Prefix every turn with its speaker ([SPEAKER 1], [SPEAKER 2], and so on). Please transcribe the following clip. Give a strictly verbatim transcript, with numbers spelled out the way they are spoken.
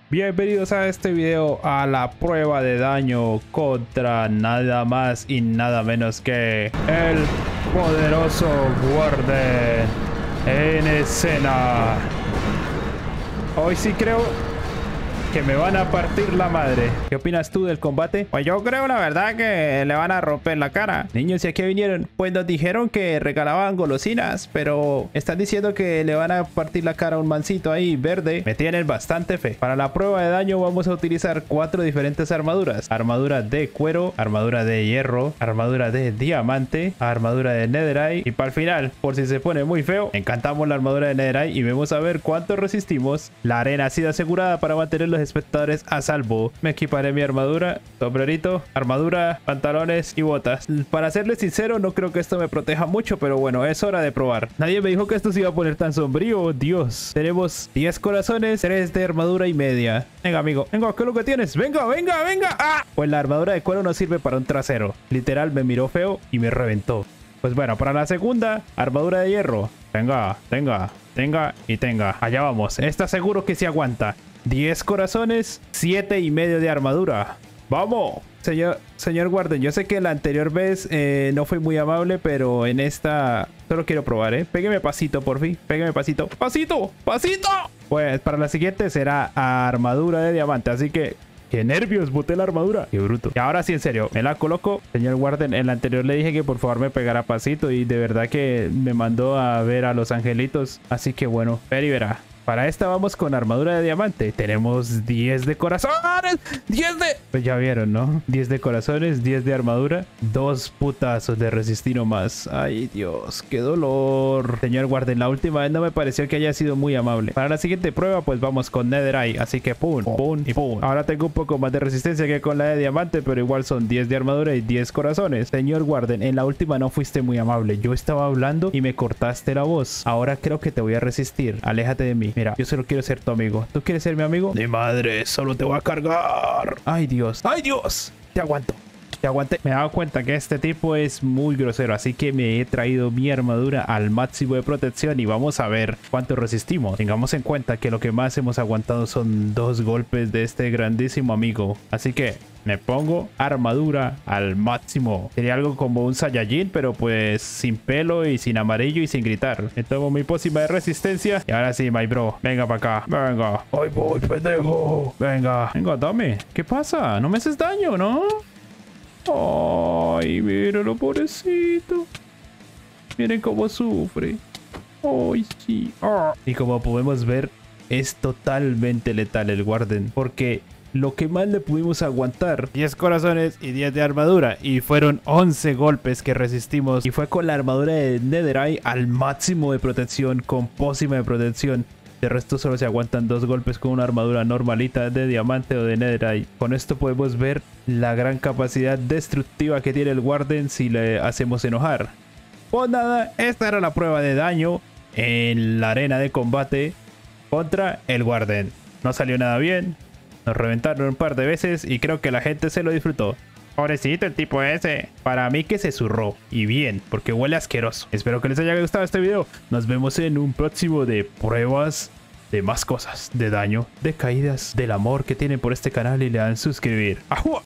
[SPEAKER 1] Bienvenidos a este video a la prueba de daño contra nada más y nada menos que el poderoso Warden en escena. Hoy sí creo que me van a partir la madre. ¿Qué opinas tú del combate? Pues yo creo la verdad que le van a romper la cara. Niños, ¿y a qué vinieron? Pues nos dijeron que regalaban golosinas, pero están diciendo que le van a partir la cara a un mancito ahí verde. Me tienen bastante fe. Para la prueba de daño vamos a utilizar cuatro diferentes armaduras. Armadura de cuero, armadura de hierro, armadura de diamante, armadura de netherite. Y para el final, por si se pone muy feo, encantamos la armadura de netherite y vamos a ver cuánto resistimos. La arena ha sido asegurada para mantener los espectadores a salvo. Me equiparé mi armadura, sombrerito, armadura, pantalones y botas. Para serles sincero, no creo que esto me proteja mucho, pero bueno, es hora de probar. Nadie me dijo que esto se iba a poner tan sombrío. Dios, tenemos diez corazones, tres de armadura y media. Venga, amigo, venga, ¿qué es lo que tienes? Venga, venga, venga. ¡Ah! Pues la armadura de cuero no sirve para un trasero. Literal, me miró feo y me reventó. Pues bueno, para la segunda, armadura de hierro. Tenga, tenga, tenga y tenga. Allá vamos. Está seguro que se aguanta. diez corazones, siete y medio de armadura. ¡Vamos! Señor, señor Warden, yo sé que la anterior vez eh, no fui muy amable, pero en esta solo quiero probar, ¿eh? Pégueme pasito, por fin. Pégueme pasito. ¡Pasito! ¡Pasito! Pues para la siguiente será armadura de diamante, así que... ¡Qué nervios! Boté la armadura. ¡Qué bruto! Y ahora sí, en serio, me la coloco. Señor Warden, en la anterior le dije que por favor me pegara pasito y de verdad que me mandó a ver a los angelitos. Así que bueno, ver y verá. Para esta vamos con armadura de diamante. Tenemos diez de corazones. diez de... Pues ya vieron, ¿no? diez de corazones, diez de armadura. Dos putazos de resistir o más. Ay, Dios, qué dolor. Señor Warden, la última vez no me pareció que haya sido muy amable. Para la siguiente prueba, pues vamos con netherite. Así que pum, pum y pum. Ahora tengo un poco más de resistencia que con la de diamante, pero igual son diez de armadura y diez corazones. Señor Warden, en la última no fuiste muy amable. Yo estaba hablando y me cortaste la voz. Ahora creo que te voy a resistir. Aléjate de mí. Mira, yo solo quiero ser tu amigo. ¿Tú quieres ser mi amigo? De madre, solo te voy a cargar. Ay, Dios. ¡Ay, Dios! Te aguanto. Te aguanté. Me he dado cuenta que este tipo es muy grosero, así que me he traído mi armadura al máximo de protección y vamos a ver cuánto resistimos. Tengamos en cuenta que lo que más hemos aguantado son dos golpes de este grandísimo amigo. Así que... me pongo armadura al máximo. Sería algo como un Saiyajin, pero pues sin pelo y sin amarillo y sin gritar. Me tomo mi pócima de resistencia. Y ahora sí, my bro. Venga para acá. Venga. Ay, voy, pendejo. Venga. Venga, dame. ¿Qué pasa? No me haces daño, ¿no? Ay, míralo, pobrecito. Miren cómo sufre. Ay, sí. Ah. Y como podemos ver, es totalmente letal el Warden. Porque... lo que más le pudimos aguantar, diez corazones y diez de armadura, y fueron once golpes que resistimos, y fue con la armadura de netherite al máximo de protección, con pócima de protección. De resto solo se aguantan dos golpes con una armadura normalita de diamante o de netherite. Con esto podemos ver la gran capacidad destructiva que tiene el Warden si le hacemos enojar. Pues nada, esta era la prueba de daño en la arena de combate contra el Warden. No salió nada bien. Nos reventaron un par de veces y creo que la gente se lo disfrutó. Pobrecito el tipo ese. Para mí que se zurró. Y bien, porque huele asqueroso. Espero que les haya gustado este video. Nos vemos en un próximo de pruebas de más cosas. De daño, de caídas, del amor que tienen por este canal y le dan suscribir. ¡Ajua!